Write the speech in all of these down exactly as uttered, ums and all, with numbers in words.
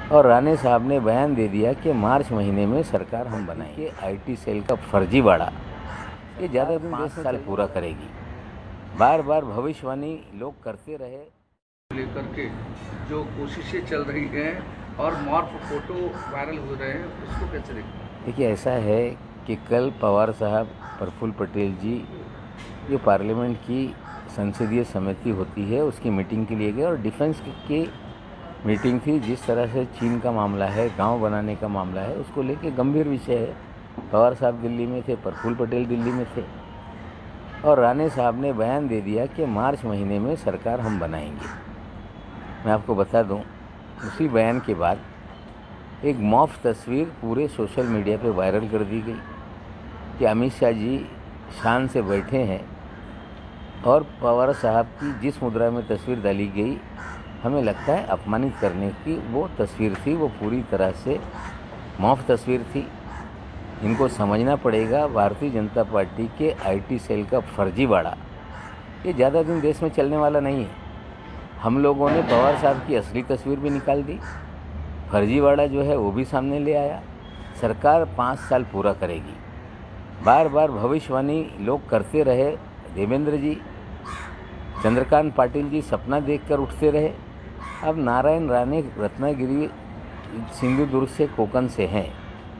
और राणे साहब ने बयान दे दिया कि मार्च महीने में सरकार हम बनाएंगे। आईटी सेल का फर्जीवाड़ा ये ज़्यादा दिन पाँच साल पूरा करेगी। बार बार भविष्यवाणी लोग करते रहे लेकर के जो कोशिशें चल रही हैं और मॉर्फ फोटो वायरल हो रहे हैं, उसको कैसे देखते हैं? देखिए, ऐसा है कि कल पवार साहब, प्रफुल्ल पटेल जी जो पार्लियामेंट की संसदीय समिति होती है उसकी मीटिंग के लिए गए और डिफेंस की मीटिंग थी। जिस तरह से चीन का मामला है, गांव बनाने का मामला है, उसको लेके गंभीर विषय है। पवार साहब दिल्ली में थे, प्रफुल्ल पटेल दिल्ली में थे और राणे साहब ने बयान दे दिया कि मार्च महीने में सरकार हम बनाएंगे। मैं आपको बता दूं, उसी बयान के बाद एक मॉफ तस्वीर पूरे सोशल मीडिया पे वायरल कर दी गई कि अमित शाह जी शान से बैठे हैं और पवार साहब की जिस मुद्रा में तस्वीर डाली गई, हमें लगता है अपमानित करने की वो तस्वीर थी। वो पूरी तरह से मॉफ तस्वीर थी। इनको समझना पड़ेगा, भारतीय जनता पार्टी के आईटी सेल का फर्जीवाड़ा ये ज़्यादा दिन देश में चलने वाला नहीं है। हम लोगों ने पवार साहब की असली तस्वीर भी निकाल दी, फर्जीवाड़ा जो है वो भी सामने ले आया। सरकार पाँच साल पूरा करेगी। बार बार भविष्यवाणी लोग करते रहे। देवेंद्र जी, चंद्रकांत पाटिल जी सपना देखकर उठते रहे। अब नारायण राणे रत्नागिरी सिंधुदुर्ग से कोकण से हैं।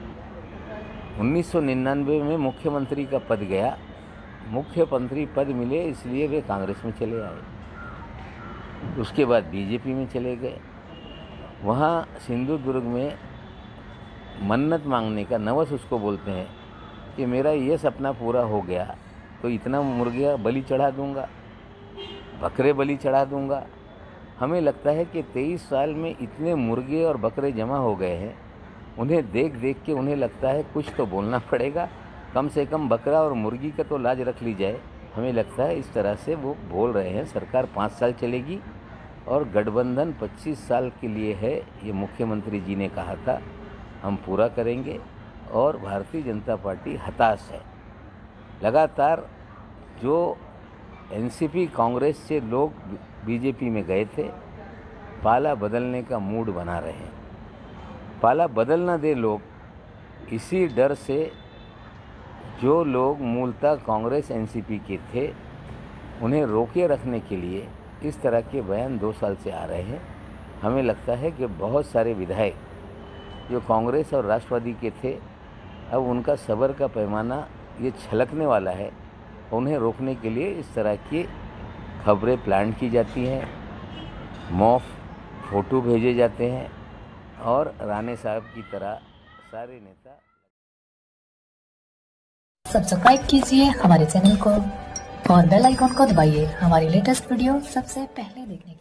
उन्नीस सौ निन्यानवे में मुख्यमंत्री का पद गया, मुख्यमंत्री पद मिले इसलिए वे कांग्रेस में चले आए। उसके बाद बीजेपी में चले गए। वहाँ सिंधुदुर्ग में मन्नत मांगने का, नवस उसको बोलते हैं, कि मेरा ये सपना पूरा हो गया तो इतना मुर्गिया बलि चढ़ा दूंगा, बकरे बलि चढ़ा दूंगा। हमें लगता है कि तेईस साल में इतने मुर्गे और बकरे जमा हो गए हैं, उन्हें देख देख के उन्हें लगता है कुछ तो बोलना पड़ेगा, कम से कम बकरा और मुर्गी का तो लाज रख ली जाए। हमें लगता है इस तरह से वो बोल रहे हैं। सरकार पाँच साल चलेगी और गठबंधन पच्चीस साल के लिए है, ये मुख्यमंत्री जी ने कहा था। हम पूरा करेंगे और भारतीय जनता पार्टी हताश है। लगातार जो एनसीपी कांग्रेस से लोग बीजेपी में गए थे, पाला बदलने का मूड बना रहे हैं। पाला बदल ना दे लोग, इसी डर से जो लोग मूलतः कांग्रेस एनसीपी के थे उन्हें रोके रखने के लिए इस तरह के बयान दो साल से आ रहे हैं। हमें लगता है कि बहुत सारे विधायक जो कांग्रेस और राष्ट्रवादी के थे, अब उनका सब्र का पैमाना ये छलकने वाला है। उन्हें रोकने के लिए इस तरह की खबरें प्लान की जाती हैं, मॉफ फोटो भेजे जाते हैं और राणे साहब की तरह सारे नेता। सब्सक्राइब कीजिए हमारे चैनल को और बेल आइकॉन को दबाइए हमारी लेटेस्ट वीडियो सबसे पहले देखने के लिए।